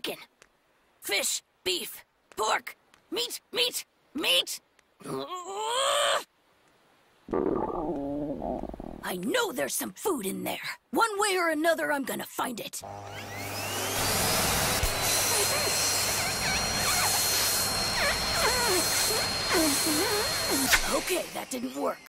chicken. Fish, beef, pork, meat, meat, meat! I know there's some food in there. One way or another, I'm gonna find it. Okay, that didn't work.